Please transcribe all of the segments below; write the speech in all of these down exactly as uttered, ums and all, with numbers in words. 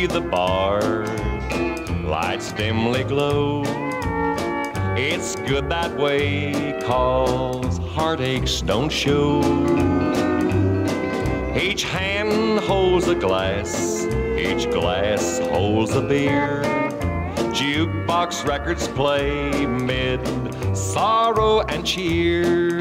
Smokey the Bar, lights dimly glow. It's good that way, 'cause heartaches don't show. Each hand holds a glass, each glass holds a beer. Jukebox records play mid sorrow and cheer.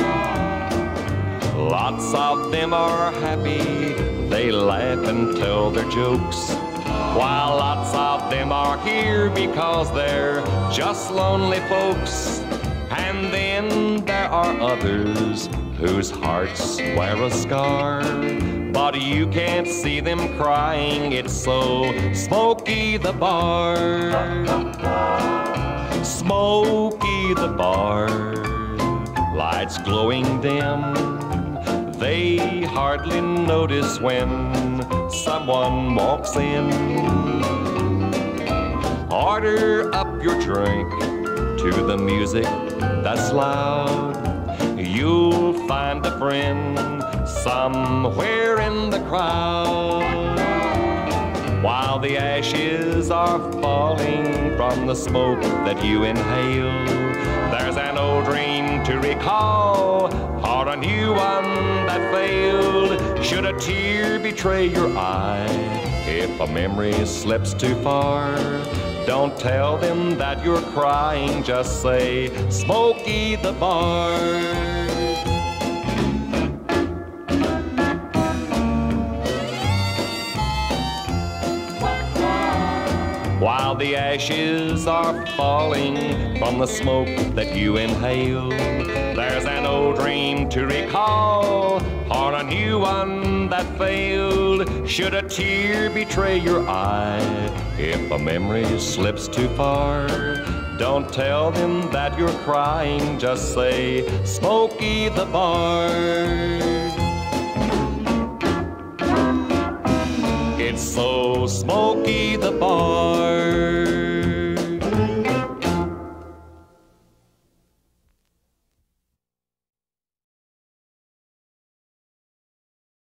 Lots of them are happy, they laugh and tell their jokes, while lots of them are here because they're just lonely folks. And then there are others whose hearts wear a scar, but you can't see them crying, it's so Smokey the Bar. Smokey the Bar, lights glowing dim, they hardly notice when someone walks in. Order up your drink to the music that's loud. You'll find a friend somewhere in the crowd. While the ashes are falling from the smoke that you inhale, there's an old dream to recall, or a new one that failed. Should a tear betray your eye, if a memory slips too far, don't tell them that you're crying, just say Smokey the Bar. While the ashes are falling from the smoke that you inhale, there's an old dream to recall, or a new one that failed. Should a tear betray your eye, if a memory slips too far, don't tell them that you're crying, just say Smokey the Bar. It's so Smokey the Bar.